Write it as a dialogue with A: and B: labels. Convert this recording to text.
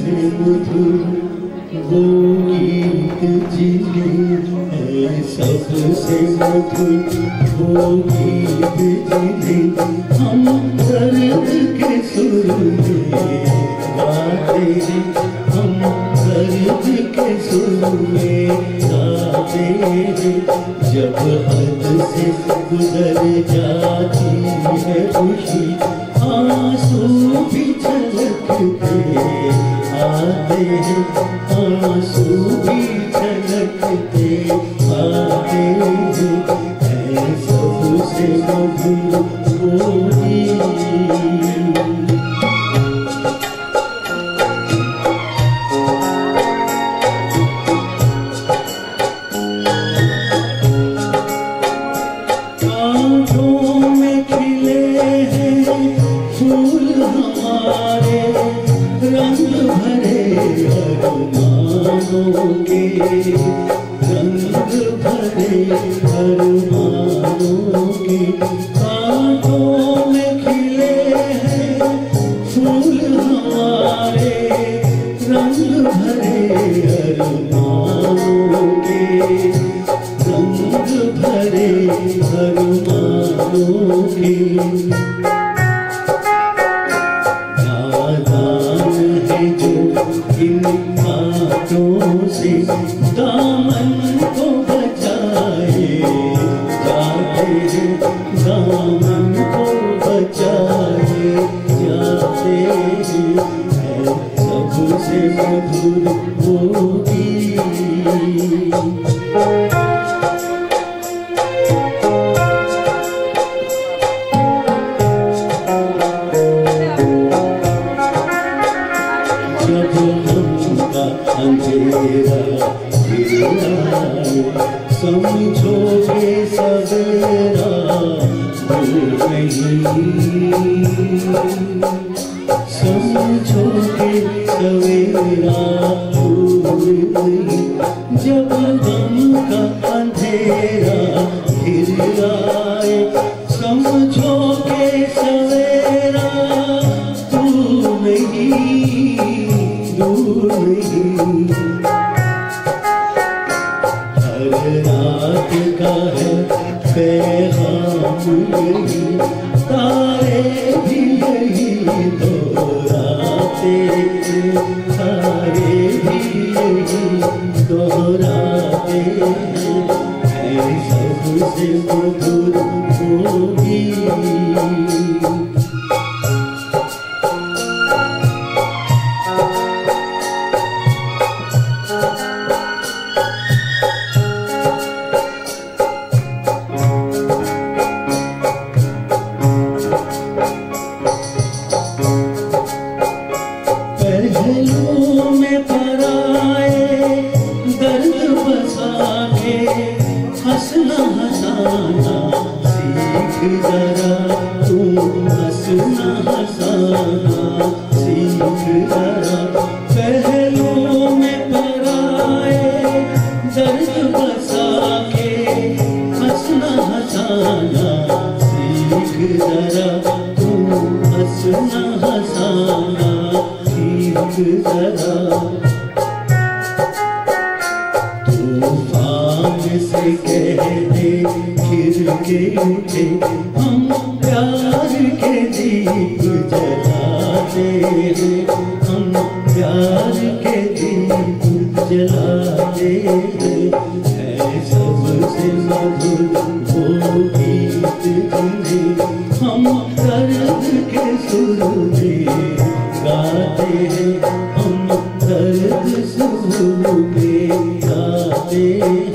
A: सबसे मधुर वो गीत जिन्हें है, सबसे मधुर वो गीत जिन्हें हम दर्द के सुर में गाते हैं, हम दर्द के सुर में गाते हैं। जब हद से गुजर जाती है खुशी, आंसू भी छलकते आते हैं, आंसू भी छलकते आते हैं। है सबसे मधुर वो फूल हमारे रंग भरे अरमानों के, रंग भरे अरमानों के। कांटों में खिले हैं फूल हमारे रंग भरे अरमानों के, रंग भरे अरमानों के। इन बातों से दामन को बचाए जाते हैं, दामन को बचाए जाते हैं। है सबसे मधुर वो गीत। अंधेरा घिर आए, समझोगे सवेरा दूर नहीं, समझोगे सवेरा दूर नहीं। जब गम का अंधेरा घिर आए, समझोगे सवेरा दूर नहीं, दूर नहीं। हर रात का है पैगाम यही, तारे भी यही दोहराते, तारे भी यही दोहराते हैं। सबसे मधुर वो गीत। पहलू में पराए दर्द बसा के, हंसना हंसाना सीख जरा तू, हंसना हंसाना सीख जरा। पहलू में पराए दर्द बसा के, हंसना हंसाना सीख जरा तू, हंसना हंसाना जरा। तूफान से कहते घिर के उठे, हम प्यार के दीप जलाते हैं, हम प्यार के दीप जलाते हैं। है सबसे मधुर वो गीत जिन्हें हम दर्द के सुर में गाते हैं, हम दर्द सुर में गाते हैं।